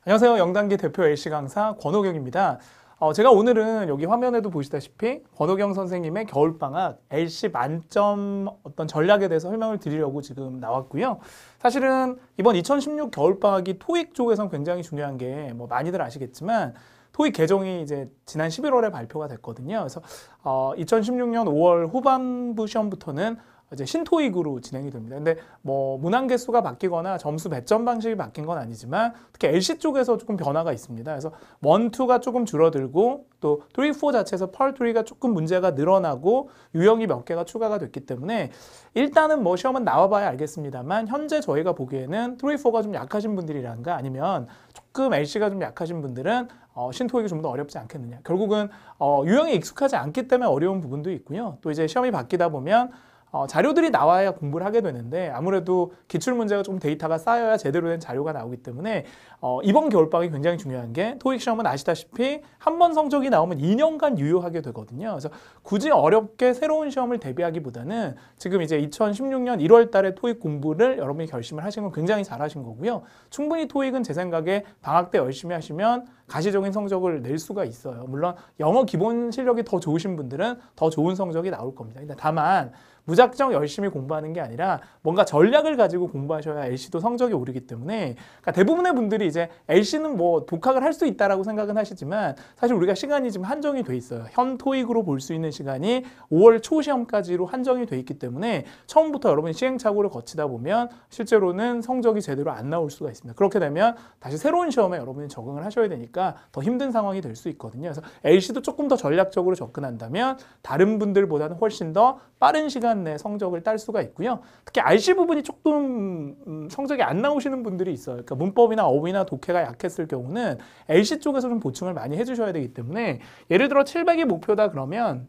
안녕하세요. 영단기 대표 LC 강사 권호경입니다. 제가 오늘은 여기 화면에도 보시다시피 권호경 선생님의 겨울방학 LC 만점 어떤 전략에 대해서 설명을 드리려고 지금 나왔고요. 사실은 이번 2016 겨울방학이 토익 쪽에선 굉장히 중요한 게 뭐 많이들 아시겠지만 토익 개정이 이제 지난 11월에 발표가 됐거든요. 그래서 2016년 5월 후반부 시험부터는 이제 신토익으로 진행이 됩니다. 근데 뭐 문항 개수가 바뀌거나 점수 배점 방식이 바뀐 건 아니지만 특히 LC 쪽에서 조금 변화가 있습니다. 그래서 1, 2가 조금 줄어들고 또 3, 4 자체에서 펄 3가 조금 문제가 늘어나고 유형이 몇 개가 추가가 됐기 때문에 일단은 뭐 시험은 나와봐야 알겠습니다만 현재 저희가 보기에는 3, 4가 좀 약하신 분들이란가 아니면 조금 LC가 좀 약하신 분들은 신토익이 좀 더 어렵지 않겠느냐. 결국은 유형이 익숙하지 않기 때문에 어려운 부분도 있고요. 또 이제 시험이 바뀌다 보면 자료들이 나와야 공부를 하게 되는데 아무래도 기출문제가 조금 데이터가 쌓여야 제대로 된 자료가 나오기 때문에 이번 겨울방학이 굉장히 중요한 게 토익 시험은 아시다시피 한 번 성적이 나오면 2년간 유효하게 되거든요. 그래서 굳이 어렵게 새로운 시험을 대비하기보다는 지금 이제 2016년 1월 달에 토익 공부를 여러분이 결심을 하신 건 굉장히 잘하신 거고요. 충분히 토익은 제 생각에 방학 때 열심히 하시면 가시적인 성적을 낼 수가 있어요. 물론 영어 기본 실력이 더 좋으신 분들은 더 좋은 성적이 나올 겁니다. 근데 다만 무작정 열심히 공부하는 게 아니라 뭔가 전략을 가지고 공부하셔야 LC도 성적이 오르기 때문에 그러니까 대부분의 분들이 이제 LC는 뭐 독학을 할 수 있다라고 생각은 하시지만 사실 우리가 시간이 지금 한정이 돼 있어요. 현 토익으로 볼 수 있는 시간이 5월 초 시험까지로 한정이 돼 있기 때문에 처음부터 여러분이 시행착오를 거치다 보면 실제로는 성적이 제대로 안 나올 수가 있습니다. 그렇게 되면 다시 새로운 시험에 여러분이 적응을 하셔야 되니까 더 힘든 상황이 될 수 있거든요. 그래서 LC도 조금 더 전략적으로 접근한다면 다른 분들보다는 훨씬 더 빠른 시간 내 성적을 딸 수가 있고요. 특히 RC 부분이 조금 성적이 안 나오시는 분들이 있어요. 그러니까 문법이나 어휘나 독해가 약했을 경우는 LC 쪽에서 좀 보충을 많이 해주셔야 되기 때문에 예를 들어 700이 목표다 그러면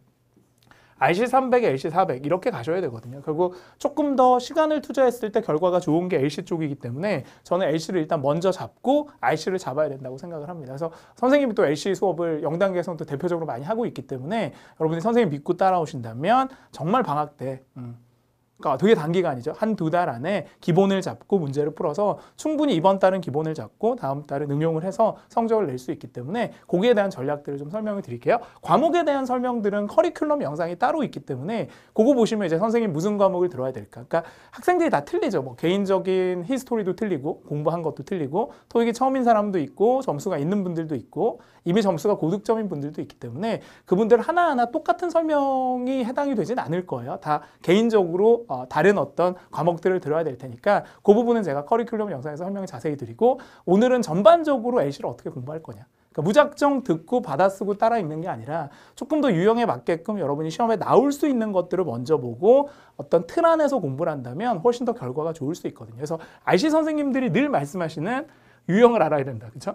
RC 300, LC 400 이렇게 가셔야 되거든요. 결국 조금 더 시간을 투자했을 때 결과가 좋은 게 LC 쪽이기 때문에 저는 LC를 일단 먼저 잡고 RC를 잡아야 된다고 생각을 합니다. 그래서 선생님이 또 LC 수업을 영단계에서는 또 대표적으로 많이 하고 있기 때문에 여러분이 선생님 믿고 따라오신다면 정말 방학 때 그러니까 되게 단기간이죠. 한 두 달 안에 기본을 잡고 문제를 풀어서 충분히 이번 달은 기본을 잡고 다음 달은 응용을 해서 성적을 낼 수 있기 때문에 거기에 대한 전략들을 좀 설명을 드릴게요. 과목에 대한 설명들은 커리큘럼 영상이 따로 있기 때문에 그거 보시면 이제 선생님 무슨 과목을 들어야 될까. 그러니까 학생들이 다 틀리죠. 뭐 개인적인 히스토리도 틀리고 공부한 것도 틀리고 토익이 처음인 사람도 있고 점수가 있는 분들도 있고 이미 점수가 고득점인 분들도 있기 때문에 그분들 하나하나 똑같은 설명이 해당이 되진 않을 거예요. 다 개인적으로 다른 어떤 과목들을 들어야 될 테니까 그 부분은 제가 커리큘럼 영상에서 설명을 자세히 드리고 오늘은 전반적으로 LC를 어떻게 공부할 거냐. 그러니까 무작정 듣고 받아쓰고 따라 읽는 게 아니라 조금 더 유형에 맞게끔 여러분이 시험에 나올 수 있는 것들을 먼저 보고 어떤 틀 안에서 공부를 한다면 훨씬 더 결과가 좋을 수 있거든요. 그래서 RC 선생님들이 늘 말씀하시는 유형을 알아야 된다. 그렇죠?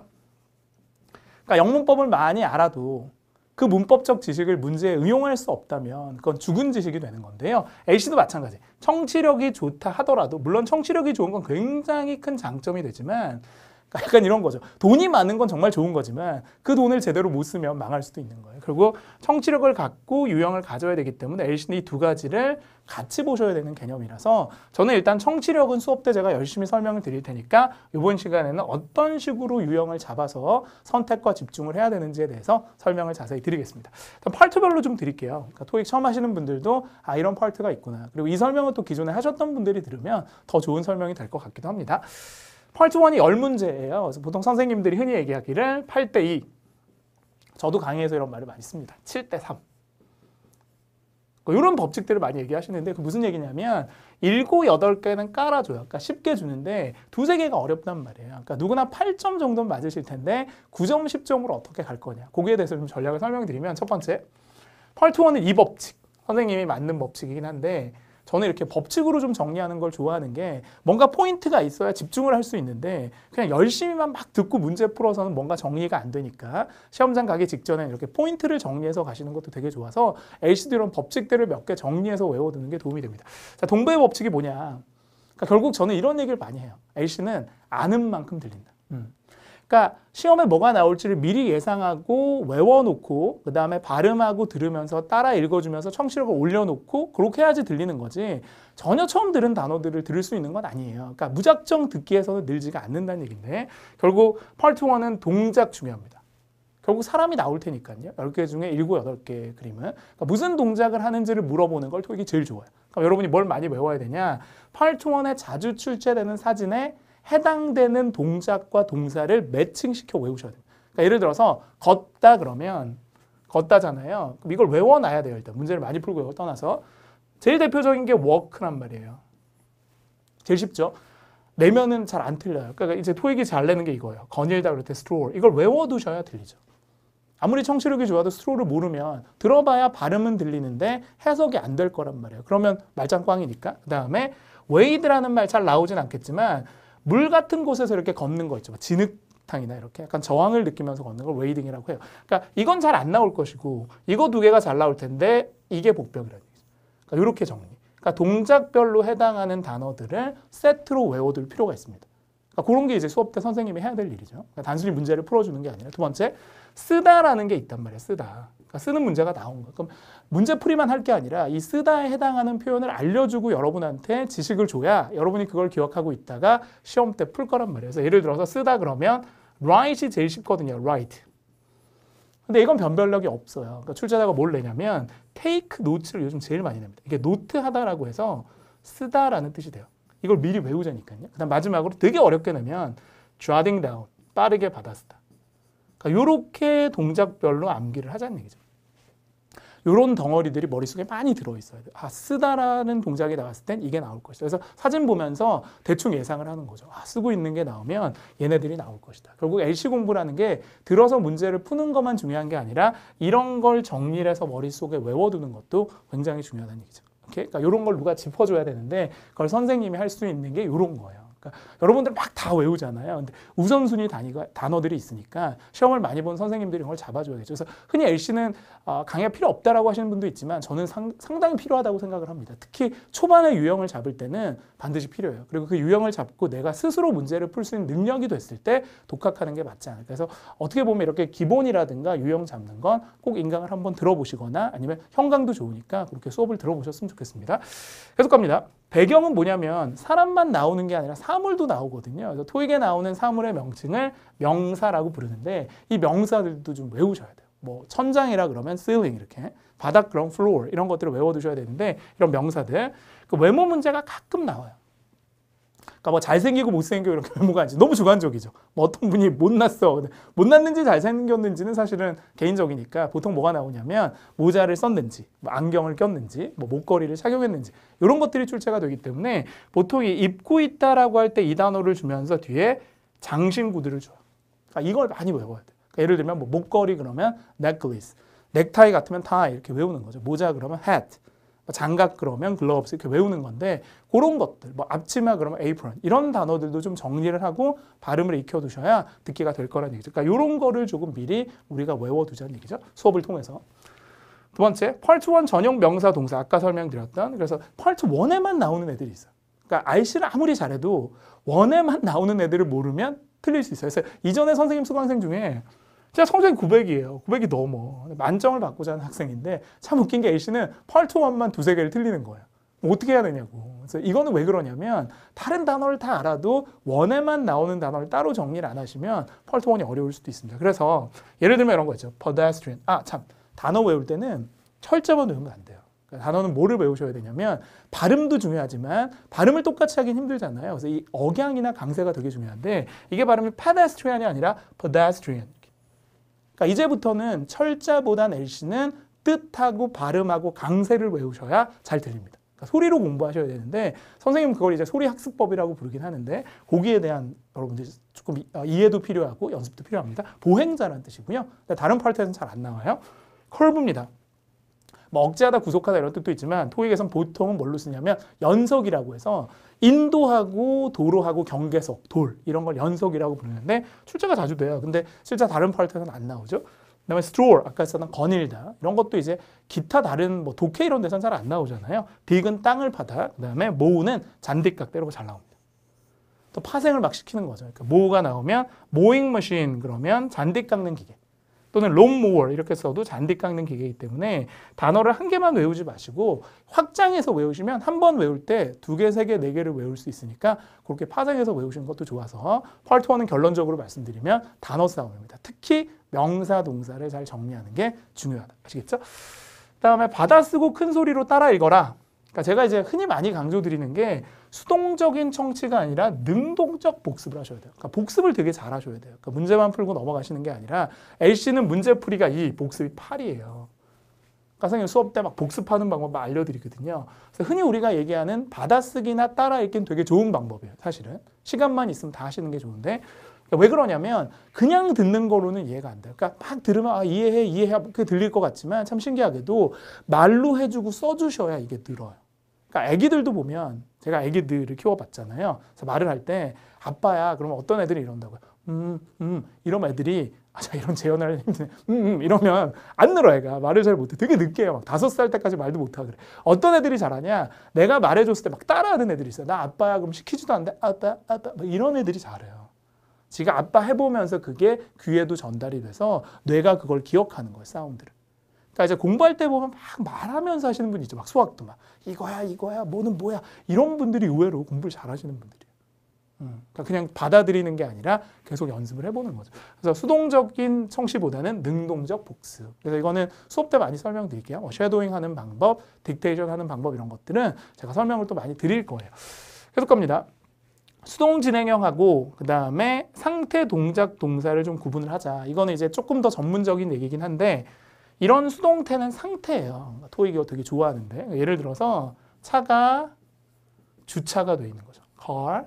그러니까 영문법을 많이 알아도 그 문법적 지식을 문제에 응용할 수 없다면 그건 죽은 지식이 되는 건데요. LC도 마찬가지. 청취력이 좋다 하더라도 물론 청취력이 좋은 건 굉장히 큰 장점이 되지만 약간 이런 거죠. 돈이 많은 건 정말 좋은 거지만 그 돈을 제대로 못 쓰면 망할 수도 있는 거예요. 그리고 청취력을 갖고 유형을 가져야 되기 때문에 LC는 이 두 가지를 같이 보셔야 되는 개념이라서 저는 일단 청취력은 수업 때 제가 열심히 설명을 드릴 테니까 이번 시간에는 어떤 식으로 유형을 잡아서 선택과 집중을 해야 되는지에 대해서 설명을 자세히 드리겠습니다. 일단 파트별로 좀 드릴게요. 그러니까 토익 처음 하시는 분들도 이런 파트가 있구나. 그리고 이 설명을 또 기존에 하셨던 분들이 들으면 더 좋은 설명이 될 것 같기도 합니다. 파트 1이 10문제예요. 그래서 보통 선생님들이 흔히 얘기하기를 8대 2. 저도 강의에서 이런 말을 많이 씁니다. 7대 3. 이런 법칙들을 많이 얘기하시는데 그 무슨 얘기냐면 7, 8개는 깔아줘요. 그러니까 쉽게 주는데 2, 3개가 어렵단 말이에요. 그러니까 누구나 8점 정도는 맞으실 텐데 9점, 10점으로 어떻게 갈 거냐. 거기에 대해서 좀 전략을 설명드리면 첫 번째, 파트 1은 이 법칙. 선생님이 만든 법칙이긴 한데 저는 이렇게 법칙으로 좀 정리하는 걸 좋아하는 게 뭔가 포인트가 있어야 집중을 할 수 있는데 그냥 열심히만 막 듣고 문제 풀어서는 뭔가 정리가 안 되니까 시험장 가기 직전에 이렇게 포인트를 정리해서 가시는 것도 되게 좋아서 LC도 이런 법칙들을 몇 개 정리해서 외워두는 게 도움이 됩니다. 자, 동배의 법칙이 뭐냐. 그러니까 결국 저는 이런 얘기를 많이 해요. LC는 아는 만큼 들린다. 그러니까 시험에 뭐가 나올지를 미리 예상하고 외워놓고 그 다음에 발음하고 들으면서 따라 읽어주면서 청취력을 올려놓고 그렇게 해야지 들리는 거지 전혀 처음 들은 단어들을 들을 수 있는 건 아니에요. 그러니까 무작정 듣기에서는 늘지가 않는다는 얘기인데 결국 파트 1은 동작 중요합니다. 결국 사람이 나올 테니까요. 10개 중에 7, 8개 그림은. 그러니까 무슨 동작을 하는지를 물어보는 걸 토익이 제일 좋아요. 그럼 여러분이 뭘 많이 외워야 되냐. 파트 1에 자주 출제되는 사진에 해당되는 동작과 동사를 매칭시켜 외우셔야 돼요. 그러니까 예를 들어서 걷다 그러면 걷다잖아요. 그럼 이걸 외워놔야 돼요. 일단 문제를 많이 풀고 이걸 떠나서. 제일 대표적인 게 walk란 말이에요. 제일 쉽죠. 내면은 잘 안 틀려요. 그러니까 이제 토익이 잘 내는 게 이거예요. 거닐다 그럴 때 stroll. 이걸 외워두셔야 들리죠. 아무리 청취력이 좋아도 스트롤을 모르면 들어봐야 발음은 들리는데 해석이 안 될 거란 말이에요. 그러면 말짱 꽝이니까. 그 다음에 wade라는 말 잘 나오진 않겠지만 물 같은 곳에서 이렇게 걷는 거 있죠. 진흙탕이나 이렇게 약간 저항을 느끼면서 걷는 걸 웨이딩이라고 해요. 그러니까 이건 잘 안 나올 것이고 이거 두 개가 잘 나올 텐데 이게 복병이라는 얘기죠. 그러니까 이렇게 정리. 그러니까 동작별로 해당하는 단어들을 세트로 외워둘 필요가 있습니다. 그러니까 그런 게 이제 수업 때 선생님이 해야 될 일이죠. 그러니까 단순히 문제를 풀어주는 게 아니라 두 번째, 쓰다라는 게 있단 말이에요. 쓰다. 그러니까 쓰는 문제가 나온 거예요. 그럼 문제 풀이만 할 게 아니라 이 쓰다에 해당하는 표현을 알려주고 여러분한테 지식을 줘야 여러분이 그걸 기억하고 있다가 시험 때 풀 거란 말이에요. 그래서 예를 들어서 쓰다 그러면 write이 제일 쉽거든요. write. 근데 이건 변별력이 없어요. 그러니까 출제자가 뭘 내냐면 take notes를 요즘 제일 많이 냅니다. 이게 노트하다라고 해서 쓰다라는 뜻이 돼요. 이걸 미리 외우자니까요. 그다음 마지막으로 되게 어렵게 내면 jotting down, 빠르게 받아쓰다. 그러니까 이렇게 동작별로 암기를 하자는 얘기죠. 이런 덩어리들이 머릿속에 많이 들어있어야 돼요. 아, 쓰다라는 동작이 나왔을 땐 이게 나올 것이다. 그래서 사진 보면서 대충 예상을 하는 거죠. 아, 쓰고 있는 게 나오면 얘네들이 나올 것이다. 결국 LC 공부라는 게 들어서 문제를 푸는 것만 중요한 게 아니라 이런 걸 정리를 해서 머릿속에 외워두는 것도 굉장히 중요하다는 얘기죠. 오케이? 그러니까 이런 걸 누가 짚어줘야 되는데 그걸 선생님이 할 수 있는 게 이런 거예요. 그러니까 여러분들 막 다 외우잖아요. 근데 우선순위 단어들이 있으니까 시험을 많이 본 선생님들이 이런 걸 잡아줘야겠죠. 그래서 흔히 LC는 강의가 필요 없다라고 하시는 분도 있지만 저는 상당히 필요하다고 생각을 합니다. 특히 초반에 유형을 잡을 때는 반드시 필요해요. 그리고 그 유형을 잡고 내가 스스로 문제를 풀 수 있는 능력이 됐을 때 독학하는 게 맞지 않을까. 그래서 어떻게 보면 이렇게 기본이라든가 유형 잡는 건 꼭 인강을 한번 들어보시거나 아니면 형강도 좋으니까 그렇게 수업을 들어보셨으면 좋겠습니다. 계속 갑니다. 배경은 뭐냐면 사람만 나오는 게 아니라 사물도 나오거든요. 그래서 토익에 나오는 사물의 명칭을 명사라고 부르는데 이 명사들도 좀 외우셔야 돼요. 뭐 천장이라 그러면 ceiling 이렇게, 바닥 그럼 floor 이런 것들을 외워두셔야 되는데 이런 명사들 그 외모 문제가 가끔 나와요. 그러니까 뭐 잘생기고 못생기고 이렇게 외모가 아니지 너무 주관적이죠. 뭐 어떤 분이 못났어. 못났는지 잘생겼는지는 사실은 개인적이니까 보통 뭐가 나오냐면 모자를 썼는지, 뭐 안경을 꼈는지, 뭐 목걸이를 착용했는지 이런 것들이 출제가 되기 때문에 보통 이 입고 있다라고 할 때 이 단어를 주면서 뒤에 장신구들을 줘요. 그러니까 이걸 많이 외워야 돼요. 그러니까 예를 들면 뭐 목걸이 그러면 necklace, 넥타이 같으면 tie 이렇게 외우는 거죠. 모자 그러면 hat. 장갑 그러면 gloves 이렇게 외우는 건데 그런 것들, 뭐 앞치마 그러면 apron 이런 단어들도 좀 정리를 하고 발음을 익혀두셔야 듣기가 될 거라는 얘기죠. 그러니까 이런 거를 조금 미리 우리가 외워두자는 얘기죠. 수업을 통해서. 두 번째, Part 1 전용 명사 동사 아까 설명드렸던 그래서 Part 1에만 나오는 애들이 있어요. 그러니까 RC를 아무리 잘해도 1에만 나오는 애들을 모르면 틀릴 수 있어요. 그래서 이전에 선생님 수강생 중에 진짜 성적이 900이에요. 900이 넘어. 만점을 받고자 하는 학생인데 참 웃긴 게 A씨는 파트 1만 두세 개를 틀리는 거예요. 어떻게 해야 되냐고. 그래서 이거는 왜 그러냐면 다른 단어를 다 알아도 원에만 나오는 단어를 따로 정리를 안 하시면 파트 1이 어려울 수도 있습니다. 그래서 예를 들면 이런 거 있죠. pedestrian. 아, 참. 단어 외울 때는 철자만 외우면 안 돼요. 그러니까 단어는 뭐를 외우셔야 되냐면 발음도 중요하지만 발음을 똑같이 하긴 힘들잖아요. 그래서 이 억양이나 강세가 되게 중요한데 이게 발음이 pedestrian이 아니라 pedestrian. 그러니까 이제부터는 철자보단 LC는 뜻하고 발음하고 강세를 외우셔야 잘 들립니다. 그러니까 소리로 공부하셔야 되는데 선생님은 그걸 이제 소리 학습법이라고 부르긴 하는데 거기에 대한 여러분들이 조금 이해도 필요하고 연습도 필요합니다. 보행자라는 뜻이고요. 다른 파트에서는 잘 안 나와요. 커브입니다. 뭐 억제하다, 구속하다 이런 뜻도 있지만 토익에서는 보통은 뭘로 쓰냐면 연석이라고 해서 인도하고 도로하고 경계석, 돌 이런 걸 연석이라고 부르는데 출제가 자주 돼요. 근데 실제 다른 파트에서는 안 나오죠. 그다음에 stroll, 아까 썼던 거닐다 이런 것도 이제 기타 다른 뭐 독해 이런 데서는 잘 안 나오잖아요. 빅은 땅을 파다, 그다음에 모우는 잔디깎다 이런 거 잘 나옵니다. 또 파생을 막 시키는 거죠. 그러니까 모가 나오면 모잉 머신 그러면 잔디 깎는 기계. 또는 롱모어 이렇게 써도 잔디 깎는 기계이기 때문에 단어를 한 개만 외우지 마시고 확장해서 외우시면 한 번 외울 때 2개, 3개, 4개를 외울 수 있으니까 그렇게 파생해서 외우시는 것도 좋아서 파트 1은 결론적으로 말씀드리면 단어 싸움입니다. 특히 명사, 동사를 잘 정리하는 게 중요하다. 아시겠죠? 그다음에 받아 쓰고 큰 소리로 따라 읽어라. 그러니까 제가 이제 흔히 많이 강조드리는 게 수동적인 청취가 아니라 능동적 복습을 하셔야 돼요. 그러니까 복습을 되게 잘 하셔야 돼요. 그러니까 문제만 풀고 넘어가시는 게 아니라 LC는 문제풀이가 2, 복습이 8이에요. 그러니까 선생님 수업 때 막 복습하는 방법 알려드리거든요. 그래서 흔히 우리가 얘기하는 받아쓰기나 따라 읽기는 되게 좋은 방법이에요. 사실은 시간만 있으면 다 하시는 게 좋은데 왜 그러냐면 그냥 듣는 거로는 이해가 안 돼요. 그러니까 막 들으면 아, 이해해 그렇게 들릴 것 같지만 참 신기하게도 말로 해주고 써주셔야 이게 늘어요. 그러니까 애기들도 보면 제가 애기들을 키워봤잖아요. 그래서 말을 할 때 아빠야 그러면 어떤 애들이 이런다고요. 이런 애들이 자 이런 재현을 힘드네. 이러면 안 늘어 애가 말을 잘 못해. 되게 늦게 해요. 막 5살 때까지 말도 못하고 그래. 어떤 애들이 잘하냐? 내가 말해줬을 때 막 따라하는 애들이 있어요. 나 아빠야 그럼 시키지도 않는데 아빠 이런 애들이 잘해요. 지가 아빠 해보면서 그게 귀에도 전달이 돼서 뇌가 그걸 기억하는 거예요. 사운드를. 그러니까 이제 공부할 때 보면 막 말하면서 하시는 분이 있죠. 막 수학도 막 이거야 뭐는 뭐야 이런 분들이 의외로 공부를 잘하시는 분들이에요. 그러니까 그냥 받아들이는 게 아니라 계속 연습을 해보는 거죠. 그래서 수동적인 청취보다는 능동적 복습. 그래서 이거는 수업 때 많이 설명드릴게요. 뭐 쉐도잉 하는 방법, 딕테이션 하는 방법 이런 것들은 제가 설명을 또 많이 드릴 거예요. 계속 갑니다. 수동 진행형하고 그 다음에 상태 동작 동사를 좀 구분을 하자. 이거는 이제 조금 더 전문적인 얘기긴 한데 이런 수동태는 상태예요. 토익 이거 되게 좋아하는데 예를 들어서 차가 주차가 돼 있는 거죠. Car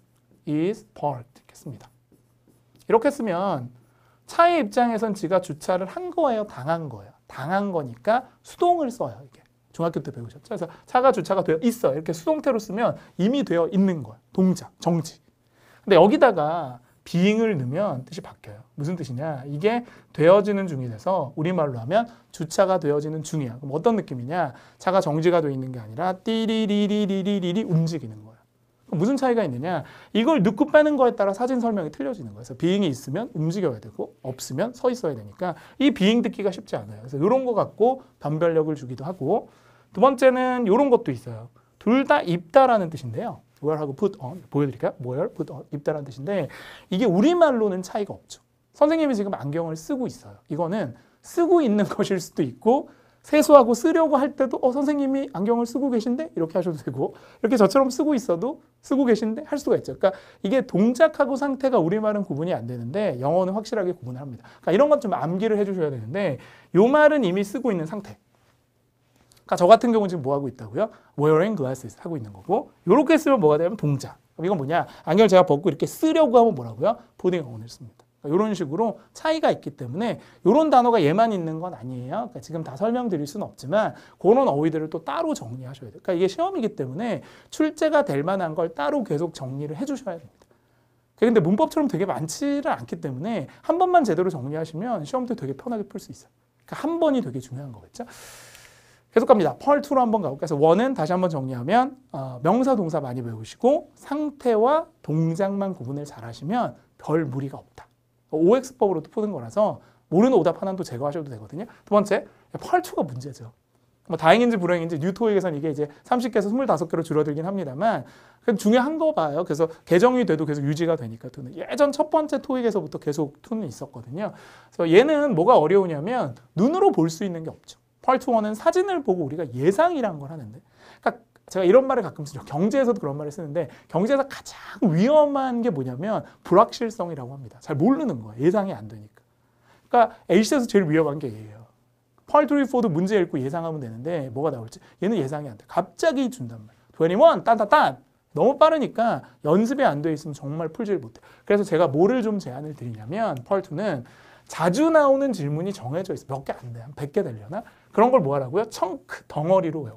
is parked 이렇게 씁니다. 이렇게 쓰면 차의 입장에선 지가 주차를 한 거예요, 당한 거예요. 당한 거니까 수동을 써요. 이게 중학교 때 배우셨죠? 그래서 차가 주차가 되어 있어 이렇게 수동태로 쓰면 이미 되어 있는 거예요. 동작, 정지. 근데 여기다가 being을 넣으면 뜻이 바뀌어요. 무슨 뜻이냐? 이게 되어지는 중이 돼서 우리말로 하면 주차가 되어지는 중이야. 그럼 어떤 느낌이냐? 차가 정지가 되어 있는 게 아니라 띠리리리리리리리 움직이는 거예요. 그럼 무슨 차이가 있느냐? 이걸 넣고 빼는 거에 따라 사진 설명이 틀려지는 거예요. 그래서 being이 있으면 움직여야 되고 없으면 서 있어야 되니까 이 being 듣기가 쉽지 않아요. 그래서 이런 거 갖고 변별력을 주기도 하고 두 번째는 이런 것도 있어요. 둘 다 입다라는 뜻인데요. wear하고 put on 보여드릴까요? wear, put on 입다라는 뜻인데 이게 우리말로는 차이가 없죠. 선생님이 지금 안경을 쓰고 있어요. 이거는 쓰고 있는 것일 수도 있고 세수하고 쓰려고 할 때도 선생님이 안경을 쓰고 계신데 이렇게 하셔도 되고 이렇게 저처럼 쓰고 있어도 쓰고 계신데 할 수가 있죠. 그러니까 이게 동작하고 상태가 우리말은 구분이 안 되는데 영어는 확실하게 구분을 합니다. 그러니까 이런 것 좀 암기를 해주셔야 되는데 이 말은 이미 쓰고 있는 상태. 그러니까 저 같은 경우는 지금 뭐 하고 있다고요? wearing glasses 하고 있는 거고 이렇게 쓰면 뭐가 되냐면 동작. 그럼 이건 뭐냐? 안경을 제가 벗고 이렇게 쓰려고 하면 뭐라고요? putting on을 씁니다. 그러니까 이런 식으로 차이가 있기 때문에 이런 단어가 얘만 있는 건 아니에요. 그러니까 지금 다 설명드릴 수는 없지만 그런 어휘들을 또 따로 정리하셔야 돼요. 그러니까 이게 시험이기 때문에 출제가 될 만한 걸 따로 계속 정리를 해주셔야 됩니다. 근데 문법처럼 되게 많지를 않기 때문에 한 번만 제대로 정리하시면 시험 때 되게 편하게 풀 수 있어요. 그러니까 한 번이 되게 중요한 거겠죠. 계속 갑니다. Part 2로 한번 가볼게요. 그래서 1은 다시 한번 정리하면 명사, 동사 많이 배우시고 상태와 동작만 구분을 잘 하시면 별 무리가 없다. OX법으로도 푸는 거라서 모르는 오답 하나도 제거하셔도 되거든요. 두 번째, Part 2가 문제죠. 뭐 다행인지 불행인지 뉴토익에서는 이게 이제 30개에서 25개로 줄어들긴 합니다만 중요한 거 봐요. 그래서 개정이 돼도 계속 유지가 되니까 투는 예전 첫 번째 토익에서부터 계속 투는 있었거든요. 그래서 얘는 뭐가 어려우냐면 눈으로 볼 수 있는 게 없죠. 파트 1은 사진을 보고 우리가 예상이라는 걸 하는데 그러니까 제가 이런 말을 가끔 쓰죠. 경제에서도 그런 말을 쓰는데 경제에서 가장 위험한 게 뭐냐면 불확실성이라고 합니다. 잘 모르는 거예요. 예상이 안 되니까. 그러니까 LC에서 제일 위험한 게 얘예요. 파트 3, 4도 문제 읽고 예상하면 되는데 뭐가 나올지 얘는 예상이 안 돼. 갑자기 준단 말이에요. 21, 딴 너무 빠르니까 연습이 안 돼 있으면 정말 풀지를 못해. 그래서 제가 뭐를 좀 제안을 드리냐면 파트 2는 자주 나오는 질문이 정해져 있어. 몇 개 안 돼. 한 100개 되려나? 그런 걸 뭐 하라고요? 청크, 덩어리로 외워라.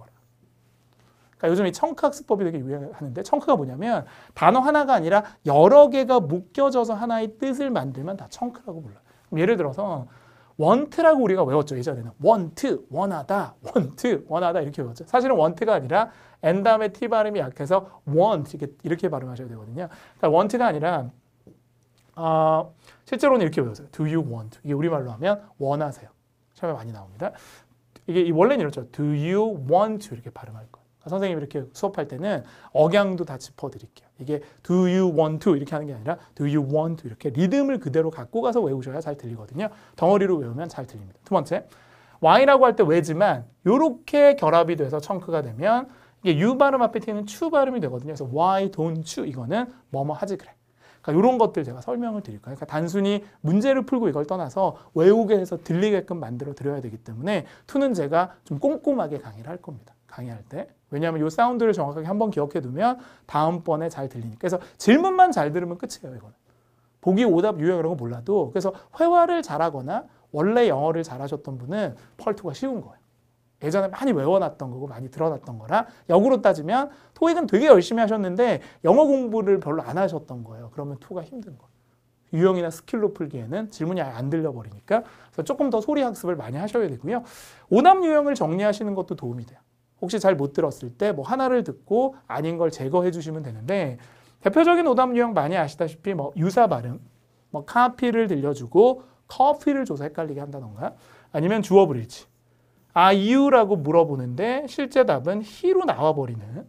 그러니까 요즘 이 청크 학습법이 되게 유행하는데 청크가 뭐냐면 단어 하나가 아니라 여러 개가 묶여져서 하나의 뜻을 만들면 다 청크라고 불러요. 예를 들어서 want라고 우리가 외웠죠. 예전에는 want, 원하다, want, 원하다 이렇게 외웠죠. 사실은 want가 아니라 n 다음에 t 발음이 약해서 want 이렇게 발음하셔야 되거든요. 그러니까 want가 아니라 실제로는 이렇게 외웠어요. do you want? 이게 우리말로 하면 원하세요. 시험에 많이 나옵니다. 이게 원래는 이렇죠. do you want to 이렇게 발음할 거예요. 선생님이 이렇게 수업할 때는 억양도 다 짚어드릴게요. 이게 do you want to 이렇게 하는 게 아니라 do you want to 이렇게 리듬을 그대로 갖고 가서 외우셔야 잘 들리거든요. 덩어리로 외우면 잘 들립니다. 두 번째, why라고 할 때 왜지만 이렇게 결합이 돼서 청크가 되면 이게 you 발음 앞에 튀는 추 발음이 되거든요. 그래서 why don't you 이거는 뭐뭐 하지 그래. 그러니까 이런 것들 제가 설명을 드릴 거예요. 그러니까 단순히 문제를 풀고 이걸 떠나서 외우게 해서 들리게끔 만들어 드려야 되기 때문에 to는 제가 좀 꼼꼼하게 강의를 할 겁니다. 강의할 때. 왜냐하면 이 사운드를 정확하게 한번 기억해 두면 다음번에 잘 들리니까. 그래서 질문만 잘 들으면 끝이에요. 이거는. 보기, 오답, 유형 이런 거 몰라도 그래서 회화를 잘하거나 원래 영어를 잘하셨던 분은 펄2가 쉬운 거예요. 예전에 많이 외워놨던 거고 많이 들어놨던 거라 역으로 따지면 토익은 되게 열심히 하셨는데 영어 공부를 별로 안 하셨던 거예요. 그러면 2가 힘든 거예요. 유형이나 스킬로 풀기에는 질문이 아예 안 들려버리니까 그래서 조금 더 소리 학습을 많이 하셔야 되고요. 오답 유형을 정리하시는 것도 도움이 돼요. 혹시 잘 못 들었을 때 뭐 하나를 듣고 아닌 걸 제거해 주시면 되는데 대표적인 오답 유형 많이 아시다시피 뭐 유사 발음, 뭐 카피를 들려주고 커피를 줘서 헷갈리게 한다던가 아니면 주어 브릿지. Are you라고 물어보는데 실제 답은 he로 나와버리는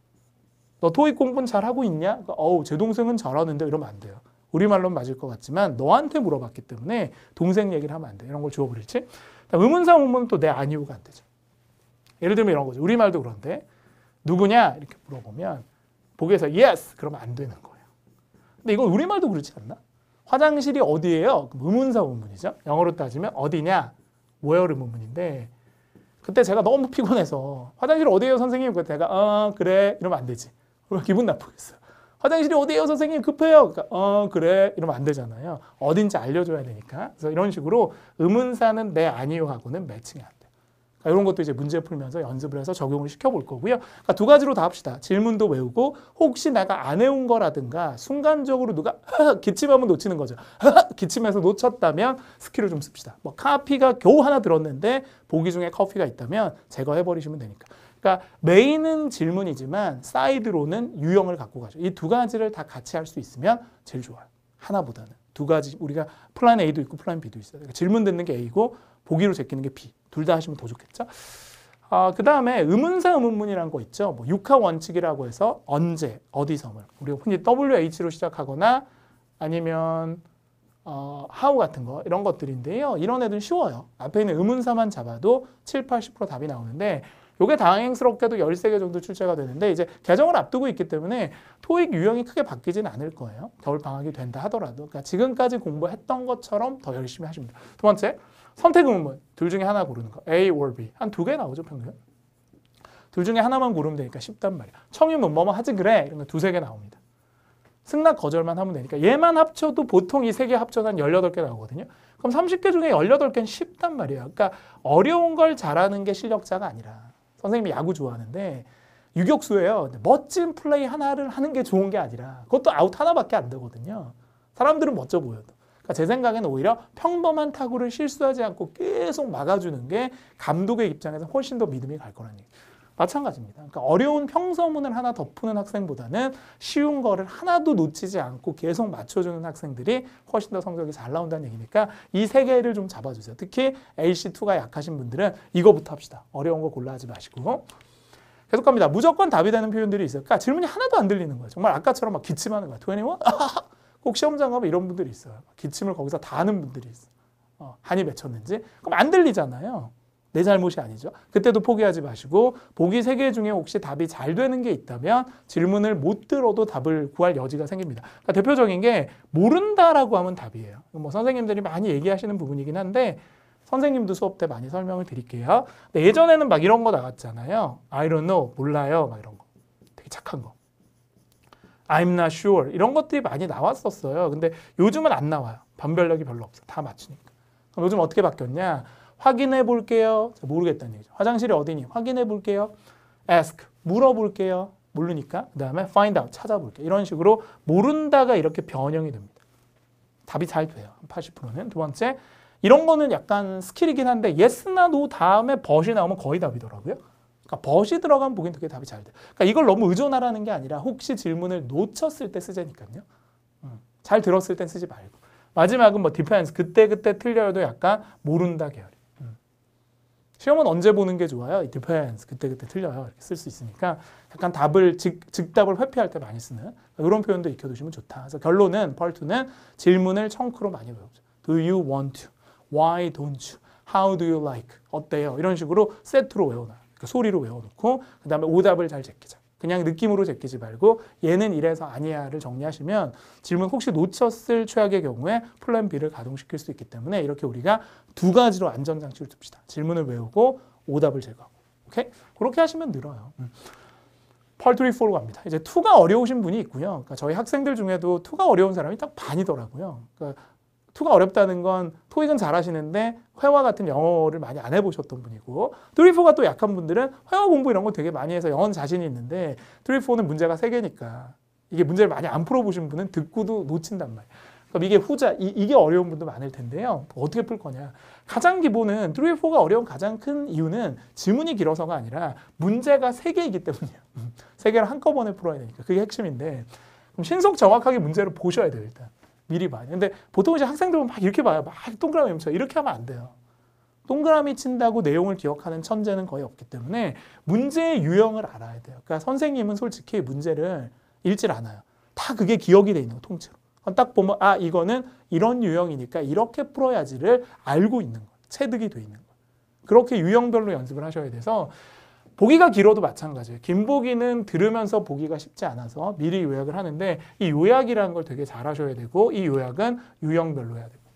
너 토익 공부는 잘하고 있냐? 어우 제 동생은 잘하는데 이러면 안 돼요. 우리말로는 맞을 것 같지만 너한테 물어봤기 때문에 동생 얘기를 하면 안 돼. 이런 걸 주어 브릿지. 의문사 문문은 또 내 아니오가 안 되죠. 예를 들면 이런 거죠. 우리말도 그런데 누구냐? 이렇게 물어보면 보기에서 yes! 그러면 안 되는 거예요. 근데 이건 우리말도 그렇지 않나? 화장실이 어디예요? 의문사 문문이죠. 영어로 따지면 어디냐? where 문문인데 그때 제가 너무 피곤해서 화장실 어디예요 선생님? 그때 제가 그래 이러면 안 되지. 그러면 기분 나쁘겠어요. 화장실이 어디예요 선생님? 급해요. 그러니까 그래 이러면 안 되잖아요. 어딘지 알려줘야 되니까. 그래서 이런 식으로 의문사는 내 아니요하고는 매칭이 안 돼요. 그러니까 이런 것도 이제 문제 풀면서 연습을 해서 적용을 시켜볼 거고요. 그러니까 두 가지로 다 합시다. 질문도 외우고 혹시 내가 안 외운 거라든가 순간적으로 누가 기침하면 놓치는 거죠. 기침해서 놓쳤다면 스킬을 좀 씁시다. 뭐 카피가 겨우 하나 들었는데 보기 중에 커피가 있다면 제거해버리시면 되니까. 그러니까 메인은 질문이지만 사이드로는 유형을 갖고 가죠. 이 두 가지를 다 같이 할 수 있으면 제일 좋아요. 하나보다는. 두 가지 우리가 플랜 A도 있고 플랜 B도 있어요. 그러니까 질문 듣는 게 A고 보기로 제끼는 게 B. 둘 다 하시면 더 좋겠죠. 그 다음에 의문사 의문문이라는 거 있죠. 뭐 육하 원칙이라고 해서 언제, 어디서물. 우리가 흔히 WH로 시작하거나 아니면 how 같은 거 이런 것들인데요. 이런 애들은 쉬워요. 앞에 있는 의문사만 잡아도 7, 80% 답이 나오는데 이게 다행스럽게도 13개 정도 출제가 되는데 이제 개정을 앞두고 있기 때문에 토익 유형이 크게 바뀌지는 않을 거예요. 겨울 방학이 된다 하더라도. 그러니까 지금까지 공부했던 것처럼 더 열심히 하십니다. 두 번째, 선택 의문문. 둘 중에 하나 고르는 거. A or B. 한 2개 나오죠, 평균. 둘 중에 하나만 고르면 되니까 쉽단 말이야. 청유문 뭐뭐 하지 그래. 이런 거 2-3개 나옵니다. 승낙 거절만 하면 되니까 얘만 합쳐도 보통 이 3개 합쳐서 한 18개 나오거든요. 그럼 30개 중에 18개는 쉽단 말이에요. 그러니까 어려운 걸 잘하는 게 실력자가 아니라 선생님이 야구 좋아하는데 유격수예요. 멋진 플레이 하나를 하는 게 좋은 게 아니라 그것도 아웃 하나밖에 안 되거든요. 사람들은 멋져 보여도. 그러니까 제 생각에는 오히려 평범한 타구를 실수하지 않고 계속 막아주는 게 감독의 입장에서 훨씬 더 믿음이 갈 거라는 얘기. 마찬가지입니다. 그러니까 어려운 평서문을 하나 더 푸는 학생보다는 쉬운 거를 하나도 놓치지 않고 계속 맞춰주는 학생들이 훨씬 더 성적이 잘 나온다는 얘기니까 이 3개를 좀 잡아주세요. 특히 AC2가 약하신 분들은 이거부터 합시다. 어려운 거 골라 하지 마시고. 계속 갑니다. 무조건 답이 되는 표현들이 있어요. 그러니까 질문이 하나도 안 들리는 거예요. 정말 아까처럼 막 기침하는 거야. 21? 꼭 시험장 가면 이런 분들이 있어요. 기침을 거기서 다 하는 분들이 있어요. 한이 맺혔는지. 그럼 안 들리잖아요. 내 잘못이 아니죠. 그때도 포기하지 마시고 보기 3개 중에 혹시 답이 잘 되는 게 있다면 질문을 못 들어도 답을 구할 여지가 생깁니다. 그러니까 대표적인 게 모른다라고 하면 답이에요. 뭐 선생님들이 많이 얘기하시는 부분이긴 한데 선생님도 수업 때 많이 설명을 드릴게요. 근데 예전에는 막 이런 거 나갔잖아요. I don't know, 몰라요. 막 이런 거. 되게 착한 거. I'm not sure. 이런 것들이 많이 나왔었어요. 근데 요즘은 안 나와요. 변별력이 별로 없어. 다 맞추니까. 그럼 요즘 어떻게 바뀌었냐? 확인해 볼게요. 모르겠다는 얘기죠. 화장실이 어디니? 확인해 볼게요. ask, 물어볼게요. 모르니까. 그 다음에 find out, 찾아볼게요. 이런 식으로 모른다가 이렇게 변형이 됩니다. 답이 잘 돼요. 80%는. 두 번째, 이런 거는 약간 스킬이긴 한데 yes나 no 다음에 but이 나오면 거의 답이더라고요. 그러니까 but이 들어간 보기는 되게 답이 잘 돼요. 그러니까 이걸 너무 의존하라는 게 아니라 혹시 질문을 놓쳤을 때 쓰자니까요. 잘 들었을 땐 쓰지 말고. 마지막은 뭐 depends. 그때그때 틀려도 약간 모른다 계열. 시험은 언제 보는 게 좋아요? It depends. 그때그때 틀려요. 이렇게 쓸 수 있으니까 약간 답을 즉답을 회피할 때 많이 쓰는 이런 표현도 익혀두시면 좋다. 그래서 결론은 Part 2는 질문을 청크로 많이 외우죠. Do you want to? Why don't you? How do you like? 어때요? 이런 식으로 세트로 외워놔요. 그러니까 소리로 외워놓고 그 다음에 오답을 잘 제끼자. 그냥 느낌으로 제끼지 말고 얘는 이래서 아니야를 정리하시면 질문 혹시 놓쳤을 최악의 경우에 플랜 B를 가동시킬 수 있기 때문에 이렇게 우리가 두 가지로 안전장치를 둡시다. 질문을 외우고 오답을 제거하고. 오케이? 그렇게 하시면 늘어요. Part 3, 4로 갑니다. 이제 2가 어려우신 분이 있고요. 그러니까 저희 학생들 중에도 2가 어려운 사람이 딱 반이더라고요. 그러니까 2가 어렵다는 건 토익은 잘하시는데 회화 같은 영어를 많이 안 해보셨던 분이고 3, 4가 또 약한 분들은 회화 공부 이런 거 되게 많이 해서 영어는 자신이 있는데 3, 4는 문제가 3개니까 이게 문제를 많이 안 풀어보신 분은 듣고도 놓친단 말이에요. 그럼 이게 후자, 이게 어려운 분도 많을 텐데요. 어떻게 풀 거냐. 가장 기본은 3, 4가 어려운 가장 큰 이유는 지문이 길어서가 아니라 문제가 3개이기 때문이에요. 3개를 한꺼번에 풀어야 되니까. 그게 핵심인데 그럼 신속 정확하게 문제를 보셔야 돼요. 일단. 미리 봐요. 근데 보통 이제 학생들은 막 이렇게 봐요. 막 동그라미 쳐. 이렇게 하면 안 돼요. 동그라미 친다고 내용을 기억하는 천재는 거의 없기 때문에 문제의 유형을 알아야 돼요. 그러니까 선생님은 솔직히 문제를 읽질 않아요. 다 그게 기억이 돼 있는 거, 통째로. 딱 보면 아 이거는 이런 유형이니까 이렇게 풀어야지를 알고 있는 거예요. 체득이 돼 있는 거예요. 그렇게 유형별로 연습을 하셔야 돼서 보기가 길어도 마찬가지예요. 긴 보기는 들으면서 보기가 쉽지 않아서 미리 요약을 하는데 이 요약이라는 걸 되게 잘 하셔야 되고 이 요약은 유형별로 해야 되고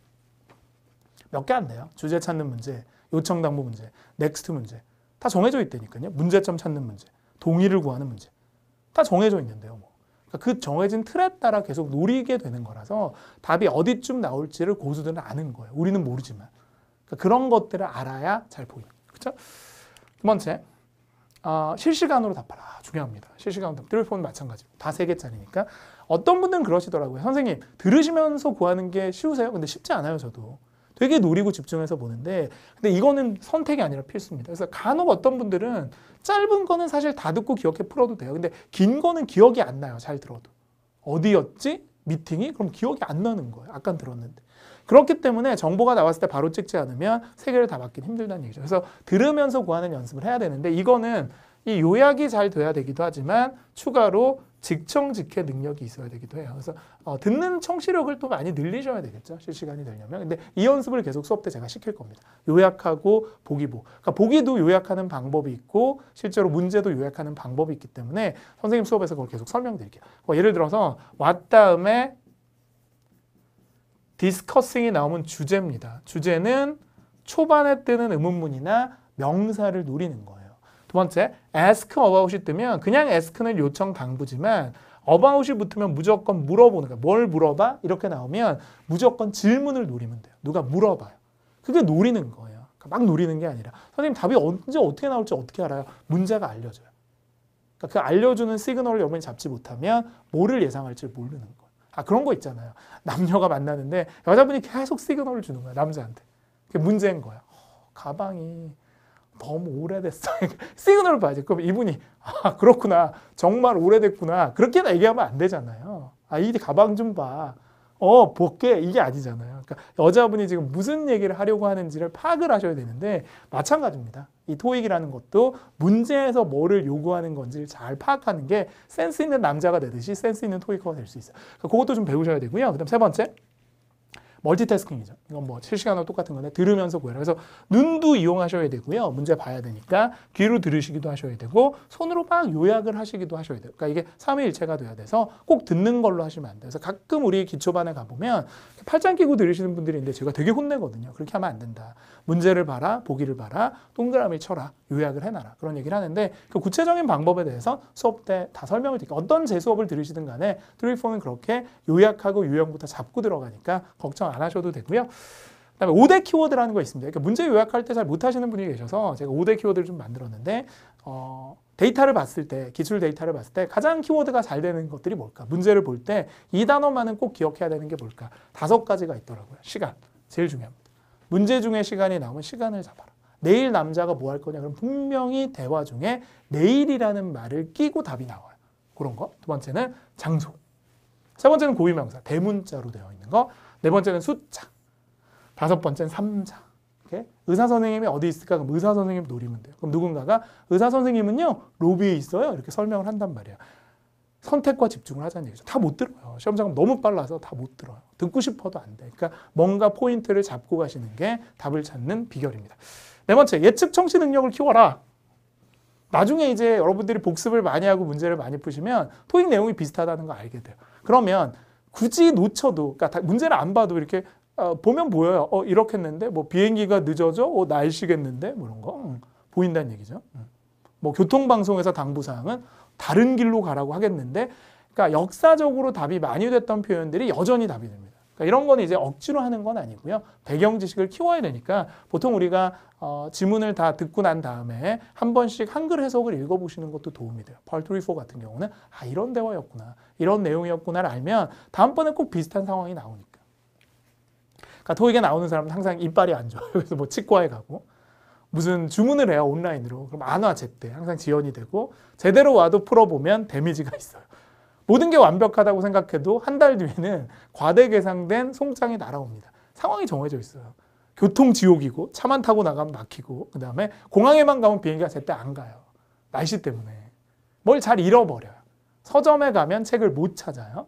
몇 개 안 돼요. 주제 찾는 문제, 요청 당부 문제, 넥스트 문제 다 정해져 있다니까요. 문제점 찾는 문제, 동의를 구하는 문제 다 정해져 있는데요. 뭐. 그러니까 그 정해진 틀에 따라 계속 노리게 되는 거라서 답이 어디쯤 나올지를 고수들은 아는 거예요. 우리는 모르지만 그러니까 그런 것들을 알아야 잘 보이는 거예요. 그렇죠? 두 번째. 실시간으로 답하라. 중요합니다. 실시간으로 답. 3, 4는 마찬가지고 다 3개짜리니까 어떤 분들은 그러시더라고요. 선생님 들으시면서 구하는 게 쉬우세요? 근데 쉽지 않아요. 저도. 되게 노리고 집중해서 보는데 근데 이거는 선택이 아니라 필수입니다. 그래서 간혹 어떤 분들은 짧은 거는 사실 다 듣고 기억해 풀어도 돼요. 근데 긴 거는 기억이 안 나요. 잘 들어도. 어디였지? 미팅이? 그럼 기억이 안 나는 거예요. 아까 들었는데. 그렇기 때문에 정보가 나왔을 때 바로 찍지 않으면 3개를 다 맞긴 힘들다는 얘기죠. 그래서 들으면서 구하는 연습을 해야 되는데 이거는 이 요약이 잘 돼야 되기도 하지만 추가로 직청직해 능력이 있어야 되기도 해요. 그래서 듣는 청취력을 또 많이 늘리셔야 되겠죠. 실시간이 되려면. 근데 이 연습을 계속 수업 때 제가 시킬 겁니다. 요약하고 보기보. 그러니까 보기도 요약하는 방법이 있고 실제로 문제도 요약하는 방법이 있기 때문에 선생님 수업에서 그걸 계속 설명드릴게요. 예를 들어서 왔 다음에 디스커싱이 나오면 주제입니다. 주제는 초반에 뜨는 의문문이나 명사를 노리는 거예요. 두 번째, ask about이 뜨면 그냥 ask는 요청 당부지만 about이 붙으면 무조건 물어보는 거예요. 뭘 물어봐? 이렇게 나오면 무조건 질문을 노리면 돼요. 누가 물어봐요. 그게 노리는 거예요. 그러니까 막 노리는 게 아니라 선생님 답이 언제 어떻게 나올지 어떻게 알아요? 문제가 알려줘요. 그러니까 그 알려주는 시그널을 여러분이 잡지 못하면 뭐를 예상할지 모르는 거예요. 그런 거 있잖아요. 남녀가 만나는데 여자분이 계속 시그널을 주는 거야. 남자한테. 그게 문제인 거야. 가방이 너무 오래됐어. 시그널을 봐야지. 그럼 이분이 그렇구나. 정말 오래됐구나. 그렇게 얘기하면 안 되잖아요. 이 가방 좀 봐. 볼게. 이게 아니잖아요. 그러니까 여자분이 지금 무슨 얘기를 하려고 하는지를 파악을 하셔야 되는데 마찬가지입니다. 이 토익이라는 것도 문제에서 뭐를 요구하는 건지를 잘 파악하는 게 센스 있는 남자가 되듯이 센스 있는 토익커가 될 수 있어요. 그러니까 그것도 좀 배우셔야 되고요. 그다음 세 번째. 멀티태스킹이죠. 이건 뭐 실시간으로 똑같은 건데 들으면서 구해라. 그래서 눈도 이용하셔야 되고요. 문제 봐야 되니까 귀로 들으시기도 하셔야 되고 손으로 막 요약을 하시기도 하셔야 돼요. 그러니까 이게 삼위일체가 돼야 돼서 꼭 듣는 걸로 하시면 안 돼요. 그래서 가끔 우리 기초반에 가보면 팔짱 끼고 들으시는 분들이 있는데 제가 되게 혼내거든요. 그렇게 하면 안 된다. 문제를 봐라, 보기를 봐라, 동그라미 쳐라, 요약을 해놔라. 그런 얘기를 하는데 그 구체적인 방법에 대해서 수업 때 다 설명을 드릴게요. 어떤 제 수업을 들으시든 간에 3, 4는 그렇게 요약하고 유형부터 잡고 들어가니까 걱정 안 하셔도 되고요. 그다음에 5대 키워드라는 거 있습니다. 그러니까 문제 요약할 때 잘 못하시는 분이 계셔서 제가 5대 키워드를 좀 만들었는데 데이터를 봤을 때, 기출 데이터를 봤을 때 가장 키워드가 잘 되는 것들이 뭘까? 문제를 볼 때 이 단어만은 꼭 기억해야 되는 게 뭘까? 5가지가 있더라고요. 시간, 제일 중요합니다. 문제 중에 시간이 나오면 시간을 잡아라. 내일 남자가 뭐 할 거냐? 그럼 분명히 대화 중에 내일이라는 말을 끼고 답이 나와요. 그런 거. 두 번째는 장소. 세 번째는 고유명사, 대문자로 되어 있는 거. 네 번째는 숫자. 다섯 번째는 삼자. 의사 선생님이 어디 있을까? 그럼 의사 선생님 노리면 돼요. 그럼 누군가가 의사 선생님은요 로비에 있어요. 이렇게 설명을 한단 말이에요. 선택과 집중을 하자는 얘기죠. 다 못 들어요. 시험장은 너무 빨라서 다 못 들어요. 듣고 싶어도 안 돼. 그러니까 뭔가 포인트를 잡고 가시는 게 답을 찾는 비결입니다. 네 번째, 예측 청시 능력을 키워라. 나중에 이제 여러분들이 복습을 많이 하고 문제를 많이 푸시면 토익 내용이 비슷하다는 거 알게 돼요. 그러면 굳이 놓쳐도, 그러니까 문제를 안 봐도 이렇게 보면 보여요. 이렇게 했는데 뭐 비행기가 늦어져? 날씨겠는데? 뭐 이런 거 보인다는 얘기죠. 뭐 교통방송에서 당부사항은 다른 길로 가라고 하겠는데, 그러니까 역사적으로 답이 많이 됐던 표현들이 여전히 답이 됩니다. 그러니까 이런 거는 이제 억지로 하는 건 아니고요. 배경 지식을 키워야 되니까 보통 우리가 지문을 다 듣고 난 다음에 한 번씩 한글 해석을 읽어보시는 것도 도움이 돼요. Part 3, 4 같은 경우는 이런 대화였구나, 이런 내용이었구나를 알면 다음번에 꼭 비슷한 상황이 나오니까. 그러니까 토익에 나오는 사람은 항상 이빨이 안 좋아요. 그래서 뭐 치과에 가고 무슨 주문을 해요 온라인으로. 그럼 안 와 제때. 항상 지연이 되고 제대로 와도 풀어보면 데미지가 있어요. 모든 게 완벽하다고 생각해도 한 달 뒤에는 과대 계상된 송장이 날아옵니다. 상황이 정해져 있어요. 교통 지옥이고 차만 타고 나가면 막히고 그 다음에 공항에만 가면 비행기가 제때 안 가요. 날씨 때문에. 뭘 잘 잃어버려요. 서점에 가면 책을 못 찾아요.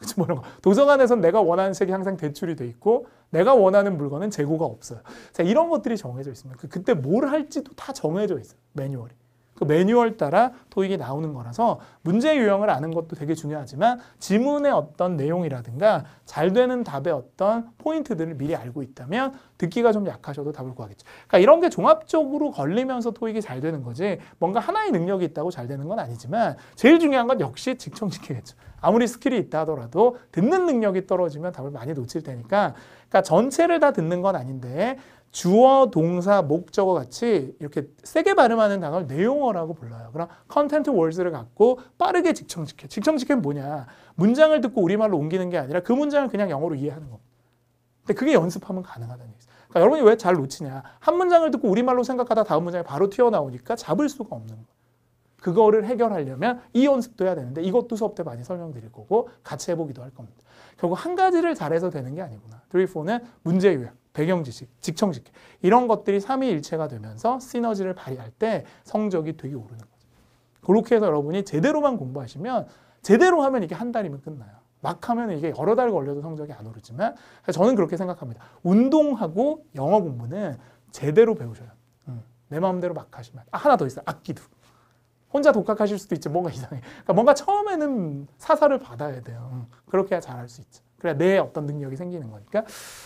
도서관에서는 내가 원하는 책이 항상 대출이 돼 있고 내가 원하는 물건은 재고가 없어요. 자, 이런 것들이 정해져 있습니다. 그때 뭘 할지도 다 정해져 있어요. 매뉴얼이. 그 매뉴얼 따라 토익이 나오는 거라서 문제 유형을 아는 것도 되게 중요하지만 지문의 어떤 내용이라든가 잘 되는 답의 어떤 포인트들을 미리 알고 있다면 듣기가 좀 약하셔도 답을 구하겠죠. 그러니까 이런 게 종합적으로 걸리면서 토익이 잘 되는 거지 뭔가 하나의 능력이 있다고 잘 되는 건 아니지만 제일 중요한 건 역시 직청직해겠죠. 아무리 스킬이 있다 하더라도 듣는 능력이 떨어지면 답을 많이 놓칠 테니까 그러니까 전체를 다 듣는 건 아닌데 주어, 동사, 목적어 같이 이렇게 세게 발음하는 단어를 내용어라고 불러요. 그럼 컨텐트 월즈를 갖고 빠르게 직청직해. 직청직해는 뭐냐? 문장을 듣고 우리말로 옮기는 게 아니라 그 문장을 그냥 영어로 이해하는 겁니다. 근데 그게 연습하면 가능하다는 얘기죠. 그러니까 여러분이 왜 잘 놓치냐? 한 문장을 듣고 우리말로 생각하다 다음 문장이 바로 튀어나오니까 잡을 수가 없는 거예요. 그거를 해결하려면 이 연습도 해야 되는데 이것도 수업 때 많이 설명드릴 거고 같이 해보기도 할 겁니다. 결국 한 가지를 잘해서 되는 게 아니구나. 3, 4는 문제 요약, 배경 지식, 직청직해 이런 것들이 삼위일체가 되면서 시너지를 발휘할 때 성적이 되게 오르는 거죠. 그렇게 해서 여러분이 제대로만 공부하시면 제대로 하면 이게 한 달이면 끝나요. 막 하면 이게 여러 달 걸려도 성적이 안 오르지만 저는 그렇게 생각합니다. 운동하고 영어 공부는 제대로 배우셔요. 내 마음대로 막 하시면 하나 더 있어요. 악기도. 혼자 독학하실 수도 있지 뭔가 이상해. 그러니까 뭔가 처음에는 사사를 받아야 돼요. 그렇게 해야 잘할 수 있죠. 그래야 내 어떤 능력이 생기는 거니까.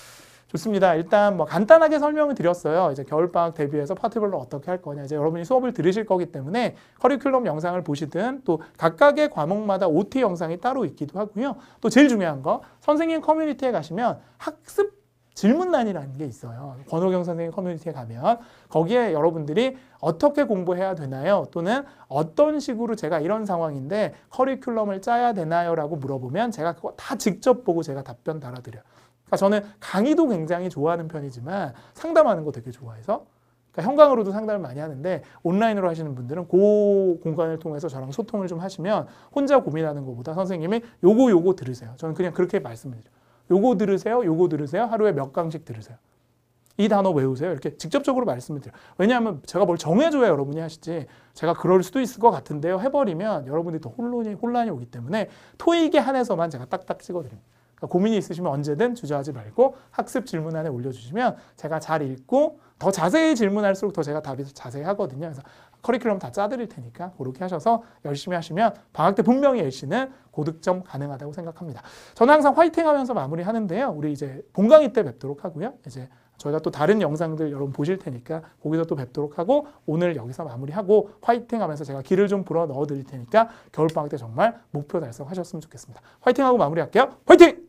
좋습니다. 일단 뭐 간단하게 설명을 드렸어요. 이제 겨울방학 대비해서 파트별로 어떻게 할 거냐. 이제 여러분이 수업을 들으실 거기 때문에 커리큘럼 영상을 보시든 또 각각의 과목마다 OT 영상이 따로 있기도 하고요. 또 제일 중요한 거 선생님 커뮤니티에 가시면 학습 질문란이라는 게 있어요. 권호경 선생님 커뮤니티에 가면 거기에 여러분들이 어떻게 공부해야 되나요? 또는 어떤 식으로 제가 이런 상황인데 커리큘럼을 짜야 되나요? 라고 물어보면 제가 그거 다 직접 보고 제가 답변 달아드려요. 그러니까 저는 강의도 굉장히 좋아하는 편이지만 상담하는 거 되게 좋아해서 그러니까 현강으로도 상담을 많이 하는데 온라인으로 하시는 분들은 그 공간을 통해서 저랑 소통을 좀 하시면 혼자 고민하는 것보다 선생님이 요거 들으세요. 저는 그냥 그렇게 말씀을 드려요. 요거 들으세요. 하루에 몇 강씩 들으세요. 이 단어 외우세요. 이렇게 직접적으로 말씀을 드려요. 왜냐하면 제가 뭘 정해줘야 여러분이 하시지 제가 그럴 수도 있을 것 같은데요 해버리면 여러분들이 더 혼란이 오기 때문에 토익에 한해서만 제가 딱딱 찍어드립니다. 그러니까 고민이 있으시면 언제든 주저하지 말고 학습 질문안에 올려주시면 제가 잘 읽고 더 자세히 질문할수록 더 제가 답이 자세히 하거든요. 그래서 커리큘럼 다 짜드릴 테니까 그렇게 하셔서 열심히 하시면 방학 때 분명히 LC는 고득점 가능하다고 생각합니다. 저는 항상 화이팅 하면서 마무리하는데요. 우리 이제 본강의 때 뵙도록 하고요. 이제 저희가 또 다른 영상들 여러분 보실 테니까 거기서 또 뵙도록 하고 오늘 여기서 마무리하고 화이팅 하면서 제가 기를 좀 불어 넣어 드릴 테니까 겨울방학 때 정말 목표 달성하셨으면 좋겠습니다. 화이팅 하고 마무리할게요. 화이팅!